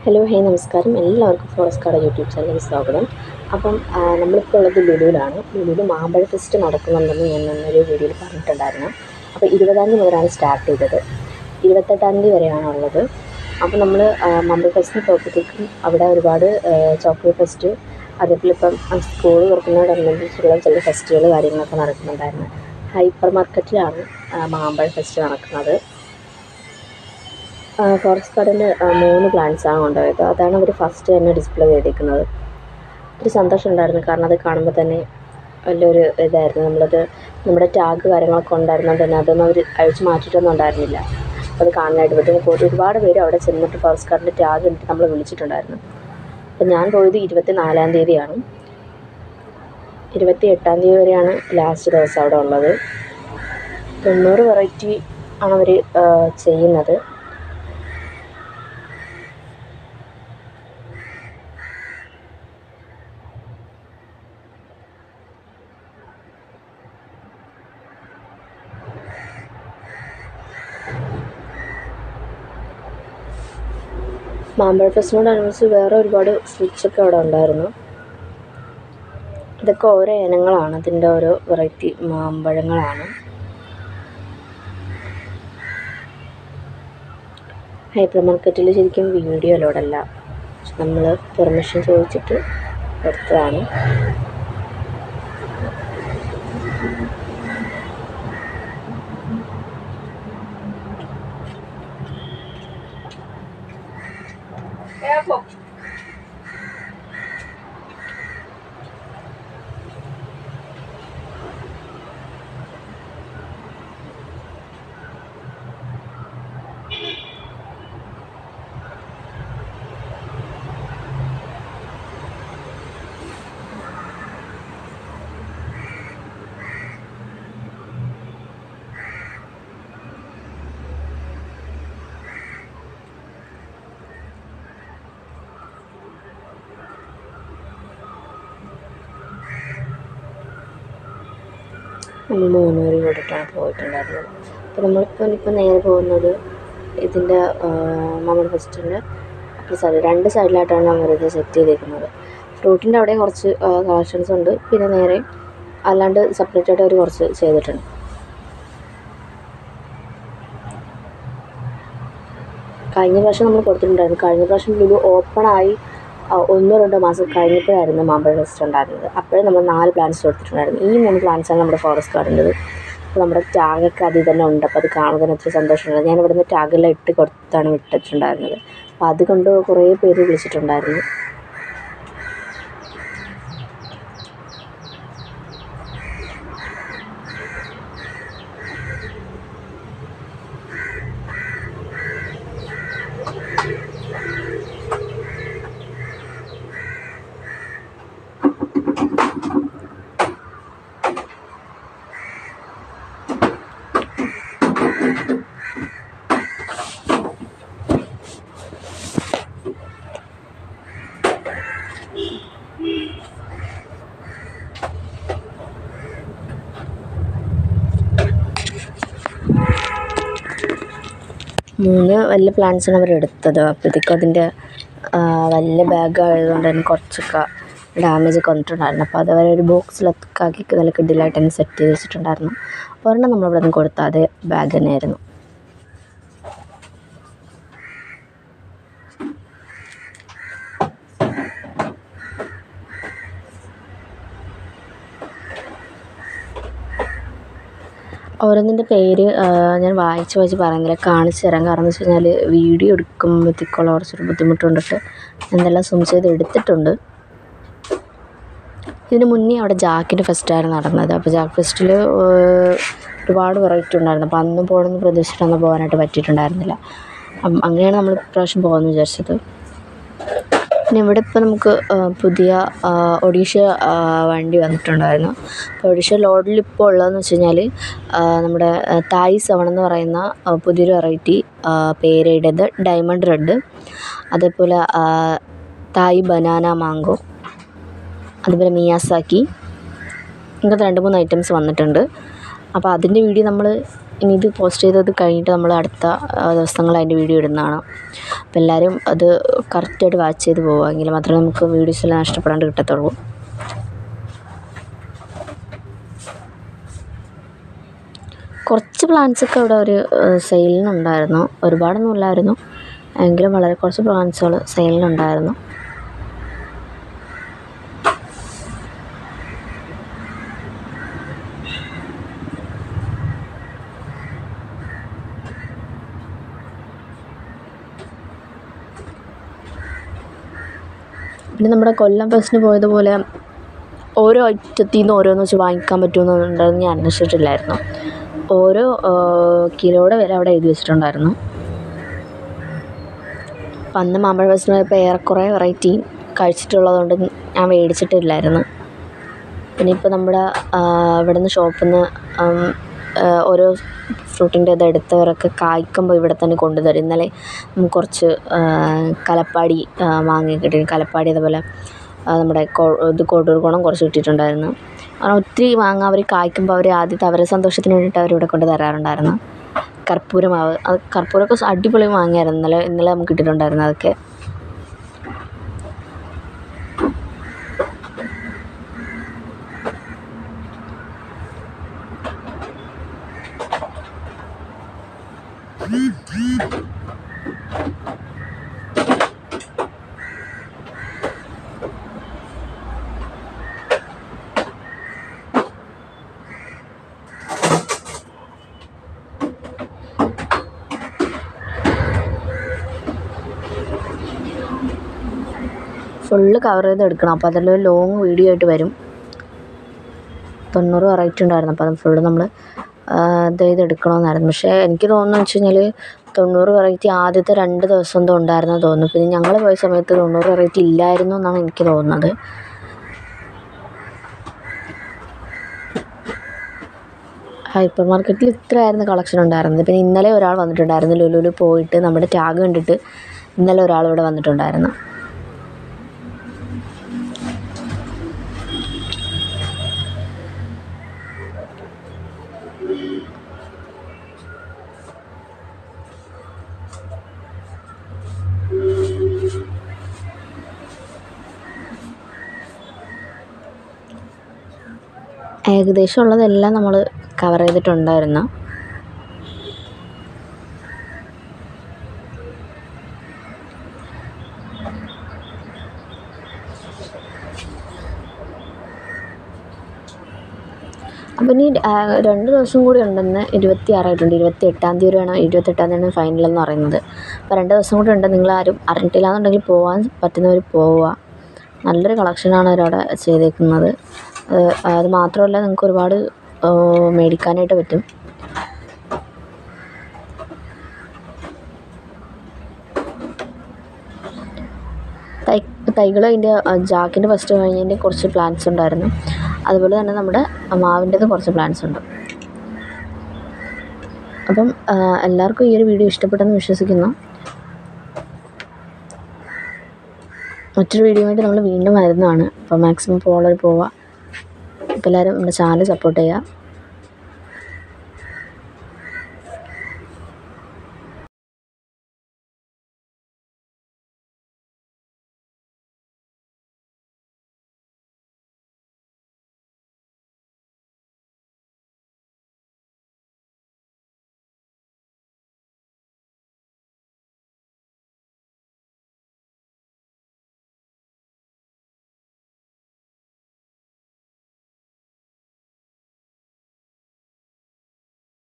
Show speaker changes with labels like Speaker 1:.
Speaker 1: Hello hey നമസ്കാരം, എല്ലാവർക്കും forest card YouTube ചാനലിൽ സ്വാഗതം. അപ്പം നമ്മളിപ്പോൾ ഉള്ളത് ലുലുവിലാണ്. ലുലുവിൽ മാമ്പഴ ഫെസ്റ്റ് നടക്കുന്നുണ്ടെന്ന് ഞാൻ ഇന്നൊരു വീഡിയോയിൽ പറഞ്ഞിട്ടുണ്ടായിരുന്നു. അപ്പോൾ 20-ാം തീയതി മുതലാണ് സ്റ്റാർട്ട് ചെയ്തത്, 28-ാം തീയതി വരെയാണുള്ളത്. അപ്പോൾ നമ്മൾ മാമ്പഴ ഫെസ്റ്റിന് പോയപ്പോഴത്തേക്കും അവിടെ ഒരുപാട് ചോക്ലേറ്റ് ഫെസ്റ്റ്, അതേപോലെ ഇപ്പം സ്കൂൾ തുറക്കുന്നതോടനുബന്ധിച്ചുള്ള ചില ഫെസ്റ്റുകൾ കാര്യങ്ങളൊക്കെ നടക്കുന്നുണ്ടായിരുന്നു. ഹൈപ്പർ മാർക്കറ്റിലാണ് മാമ്പഴ ഫെസ്റ്റ് നടക്കുന്നത്. ഫോറസ്റ്റ് ഗാർഡനിൽ 3 പ്ലാന്റ്സാണ് കൊണ്ടുപോയത്. അതാണ് അവർ ഫസ്റ്റ് തന്നെ ഡിസ്പ്ലേ ചെയ്തിരിക്കുന്നത്. ഒത്തിരി സന്തോഷമുണ്ടായിരുന്നു, കാരണം അത് കാണുമ്പോൾ തന്നെ വലിയൊരു ഇതായിരുന്നു. നമ്മുടെ ടാഗ് കാര്യങ്ങളൊക്കെ ഉണ്ടായിരുന്നത് തന്നെ അതൊന്നും അവർ അഴിച്ചു മാറ്റിയിട്ടൊന്നും ഉണ്ടായിരുന്നില്ല. അത് കാണാനായിട്ട് പറ്റും. ഒരുപാട് പേര് അവിടെ ചെന്നിട്ട് ഫോറസ്റ്റ് ഗാർഡൻ്റെ ടാഗ് കണ്ടിട്ട് നമ്മൾ വിളിച്ചിട്ടുണ്ടായിരുന്നു. അപ്പം ഞാൻ പോയത് 24-ാം തീയതിയാണ്. 28-ാം തീയതി വരെയാണ് ലാസ്റ്റ് ദിവസം അവിടെ ഉള്ളത്. 90 വെറൈറ്റി ആണ് അവർ ചെയ്യുന്നത്. മാമ്പഴ ഫെസ്റ്റിനോടനുബന്ധിച്ച് വേറെ ഒരുപാട് ഫ്രൂട്ട്സൊക്കെ അവിടെ ഉണ്ടായിരുന്നു. ഇതൊക്കെ ഓരോ ഇനങ്ങളാണ്, അതിൻ്റെ ഓരോ വെറൈറ്റി മാമ്പഴങ്ങളാണ്. ഹൈപ്പർ മാർക്കറ്റിൽ ശരിക്കും വീഡിയോ അലോഡല്ല, നമ്മൾ പെർമിഷൻ ചോദിച്ചിട്ട് എടുത്തതാണ്. നമ്മൾ 3 പേരും കൂടിയിട്ടാണ് പോയിട്ടുണ്ടായിരുന്നത്. അപ്പോൾ നമ്മളിപ്പോൾ നേരെ പോകുന്നത് ഇതിൻ്റെ മാമ്പഴ ഫെസ്റ്റിൻ്റെ സൈഡ്, 2 സൈഡിലായിട്ടാണ് നമ്മളിത് സെറ്റ് ചെയ്തിരിക്കുന്നത്. ഫ്രൂട്ടിൻ്റെ അവിടെ കുറച്ച് കളക്ഷൻസ് ഉണ്ട്, പിന്നെ നേരെ അല്ലാണ്ട് സെപ്പറേറ്റ് ആയിട്ട് അവർ കുറച്ച് ചെയ്തിട്ടുണ്ട്. കഴിഞ്ഞ പ്രാവശ്യം നമ്മൾ കൊടുത്തിട്ടുണ്ടായിരുന്നു. കഴിഞ്ഞ പ്രാവശ്യം ലുലു ഓപ്പണായി 1-2 മാസം കഴിഞ്ഞപ്പോഴായിരുന്നു മാമ്പഴ ഫെസ്റ്റ് ഉണ്ടായിരുന്നത്. അപ്പോഴും നമ്മൾ 4 പ്ലാന്റ്സ് കൊടുത്തിട്ടുണ്ടായിരുന്നു. ഈ 3 പ്ലാന്റ്സാണ് നമ്മുടെ ഫോറസ്റ്റ് ഗാർഡൻ്റെത്. അപ്പോൾ നമ്മുടെ ടാഗൊക്കെ അതിൽ തന്നെ ഉണ്ട്. അപ്പോൾ അത് കാണുന്നതിന് ഒത്തിരി സന്തോഷമുണ്ട്. ഞാൻ ഇവിടുന്ന് ടാഗെല്ലാം ഇട്ട് കൊടുത്താണ് വിട്ടിട്ടുണ്ടായിരുന്നത്. അപ്പോൾ അതുകൊണ്ട് കുറേ പേര് വിളിച്ചിട്ടുണ്ടായിരുന്നു. മൂന്ന് വലിയ പ്ലാന്റ്സാണ് അവരെടുത്തത്. അപ്പോഴത്തേക്കും അതിൻ്റെ വലിയ ബാഗ് ആയതുകൊണ്ട് തന്നെ കുറച്ചൊക്കെ ഡാമേജൊക്കെ വന്നിട്ടുണ്ടായിരുന്നു. അപ്പോൾ അത് അവരൊരു ബോക്സിലൊക്കെ ആക്കി നല്ല കിഡിലായിട്ട് തന്നെ സെറ്റ് ചെയ്ത് വെച്ചിട്ടുണ്ടായിരുന്നു. ഒരെണ്ണം നമ്മളിവിടെ നിന്ന് കൊടുത്ത അതേ ബാഗ് തന്നെയായിരുന്നു. ഓരോന്നിൻ്റെ പേര് ഞാൻ വായിച്ച് പറയുന്നില്ല, കാണിച്ചു തരാം. കാരണം എന്ന് വെച്ച് കഴിഞ്ഞാൽ വീഡിയോ എടുക്കുമ്പോഴത്തേക്കുള്ള കുറച്ചൊരു ബുദ്ധിമുട്ടുകൊണ്ടിട്ട് എന്തെല്ലാം സൂം ചെയ്ത് എടുത്തിട്ടുണ്ട്. ഇതിന് മുന്നേ അവിടെ ജാക്കിൻ്റെ ഫെസ്റ്റായിരുന്നു നടന്നത്. അപ്പോൾ ജാക്ക് ഫെസ്റ്റിൽ ഒരുപാട് വെറൈറ്റി ഉണ്ടായിരുന്നു. അപ്പോൾ അന്നും പോകണമെന്ന് പ്രതീക്ഷിച്ചിട്ടൊന്നും പോകാനായിട്ട് പറ്റിയിട്ടുണ്ടായിരുന്നില്ല. അങ്ങനെയാണ് നമ്മൾ ഇപ്രാവശ്യം പോകാമെന്ന് വിചാരിച്ചത്. പിന്നെ ഇവിടെ ഇപ്പോൾ നമുക്ക് പുതിയ ഒഡീഷ വണ്ടി വന്നിട്ടുണ്ടായിരുന്നു. അപ്പോൾ ഒഡീഷ ലോഡിൽ ഇപ്പോൾ ഉള്ളതെന്ന് വെച്ച് കഴിഞ്ഞാൽ നമ്മുടെ തായ് സെവൺ എന്ന് പറയുന്ന പുതിയൊരു വെറൈറ്റി, പേരയുടേത് ഡയമണ്ട് റെഡ്, അതേപോലെ തായ് ബനാന മാംഗോ, അതുപോലെ മിയാസാക്കി, ഇങ്ങനത്തെ 2-3 ഐറ്റംസ് വന്നിട്ടുണ്ട്. അപ്പോൾ അതിൻ്റെ വീഡിയോ നമ്മൾ ഇനി ഇത് പോസ്റ്റ് ചെയ്തത് കഴിഞ്ഞിട്ട് നമ്മൾ അടുത്ത ദിവസങ്ങൾ അതിൻ്റെ വീഡിയോ ഇടുന്നതാണ്. അപ്പോൾ എല്ലാവരും അത് കറക്റ്റായിട്ട് വാച്ച് ചെയ്ത് പോവുക, എങ്കിൽ മാത്രമേ നമുക്ക് വീഡിയോസ് എല്ലാം നഷ്ടപ്പെടാണ്ട് കിട്ടത്തുള്ളൂ. കുറച്ച് പ്ലാന്റ്സൊക്കെ അവിടെ ഒരു സെയിലിനുണ്ടായിരുന്നു, ഒരുപാടൊന്നും ഇല്ലായിരുന്നു, എങ്കിലും വളരെ കുറച്ച് പ്ലാന്റ്സുകൾ സെയിലിനുണ്ടായിരുന്നു. പിന്നെ നമ്മുടെ കൊല്ലം ഫെസ്റ്റിന് പോയതുപോലെ ഓരോ ഐറ്റത്തിൽ നിന്ന് ഓരോന്ന് വെച്ച് വാങ്ങിക്കാൻ പറ്റുമെന്നുണ്ടെന്ന് ഞാൻ അന്വേഷിച്ചിട്ടില്ലായിരുന്നു. ഓരോ കിലോയുടെ വില അവിടെ എഴുതി വെച്ചിട്ടുണ്ടായിരുന്നു. അപ്പം അന്ന് മാമ്പഴ ഫെസ്റ്റിന് പോയപ്പോൾ ഏറെക്കുറെ വെറൈറ്റി കഴിച്ചിട്ടുള്ളതുകൊണ്ട് ഞാൻ മേടിച്ചിട്ടില്ലായിരുന്നു. പിന്നെ ഇപ്പോൾ നമ്മുടെ ഇവിടെ നിന്ന് ഷോപ്പിൽ നിന്ന് ഓരോ ഫ്രൂട്ടിൻ്റെ ഇതെടുത്തവരൊക്കെ കായ്ക്കുമ്പോൾ ഇവിടെ തന്നെ കൊണ്ടുതരും. ഇന്നലെ കുറച്ച് കലപ്പാടി മാങ്ങ കിട്ടി, കലപ്പാടി അതുപോലെ നമ്മുടെ കോട്ടൂർ കുണം കുറച്ച് കിട്ടിയിട്ടുണ്ടായിരുന്നു. അങ്ങനെ ഒത്തിരി മാങ്ങ അവർ കായ്ക്കുമ്പോൾ അവർ ആദ്യത്തെ അവരെ സന്തോഷത്തിന് വേണ്ടിയിട്ട് അവരിവിടെ കൊണ്ട് തരാറുണ്ടായിരുന്നു. കർപ്പൂരമാവ്, അത് കർപ്പൂരമൊക്കെ അടിപൊളി മാങ്ങയായിരുന്നു. ഇന്നലെ നമുക്ക് കിട്ടിയിട്ടുണ്ടായിരുന്നു അതൊക്കെ. ഫുള്ള് കവർ ചെയ്ത് എടുക്കണം, അപ്പോൾ അതിലൊരു ലോങ് വീഡിയോ ആയിട്ട് വരും. 90 വെറൈറ്റി ഉണ്ടായിരുന്നു, അപ്പോൾ അത് ഫുള്ള് നമ്മൾ ഇത് ചെയ്തെടുക്കണമെന്നായിരുന്നു. പക്ഷേ എനിക്ക് തോന്നുന്നത് വെച്ച് കഴിഞ്ഞാൽ 90 വെറൈറ്റി ആദ്യത്തെ 2 ദിവസം എന്തോ ഉണ്ടായിരുന്നു തോന്നുന്നു. പിന്നെ ഞങ്ങൾ പോയ സമയത്ത് 90 വെറൈറ്റി ഇല്ലായിരുന്നു എന്നാണ് എനിക്ക് തോന്നുന്നത്. ഹൈപ്പർ മാർക്കറ്റിൽ ഇത്രയായിരുന്നു കളക്ഷൻ ഉണ്ടായിരുന്നത്. പിന്നെ ഇന്നലെ ഒരാൾ വന്നിട്ടുണ്ടായിരുന്നു, ലുലുവിൽ പോയിട്ട് നമ്മുടെ ടാഗ് കണ്ടിട്ട് ഇന്നലെ ഒരാൾ ഇവിടെ വന്നിട്ടുണ്ടായിരുന്നു. ഏകദേശം ഉള്ളതെല്ലാം നമ്മൾ കവർ ചെയ്തിട്ടുണ്ടായിരുന്നു. അപ്പം ഇനി 2 ദിവസം കൂടി ഉണ്ടെന്ന് 26 28-ാം തീയതി വരെയാണ്, 28-ാം തീയതിയാണ് ഫൈനലെന്ന് പറയുന്നത്. അപ്പോൾ 2 ദിവസം കൂടി ഉണ്ട്. നിങ്ങളാരും അറിഞ്ഞിട്ടില്ല എന്നുണ്ടെങ്കിൽ പോകാൻ പറ്റുന്നവർ പോവുക. നല്ലൊരു കളക്ഷനാണ് അവരവിടെ ചെയ്തേക്കുന്നത്. അത് മാത്രമല്ല നിങ്ങൾക്ക് ഒരുപാട് മേടിക്കാനായിട്ട് പറ്റും. തൈകൾ അതിൻ്റെ ജാക്കിൻ്റെ ഫസ്റ്റ് കഴിഞ്ഞതിൻ്റെ കുറച്ച് പ്ലാന്റ്സ് ഉണ്ടായിരുന്നു. അതുപോലെ തന്നെ നമ്മുടെ മാവിൻ്റെത് കുറച്ച് പ്ലാന്റ്സ് ഉണ്ട്. അപ്പം എല്ലാവർക്കും ഈ ഒരു വീഡിയോ ഇഷ്ടപ്പെട്ടെന്ന് വിശ്വസിക്കുന്നു. മറ്റൊരു വീഡിയോ ആയിട്ട് നമ്മൾ വീണ്ടും വരുന്നതാണ്. അപ്പോൾ മാക്സിമം പോവുക. അപ്പോൾ എല്ലാവരും നമ്മുടെ ചാനൽ സപ്പോർട്ട് ചെയ്യുക.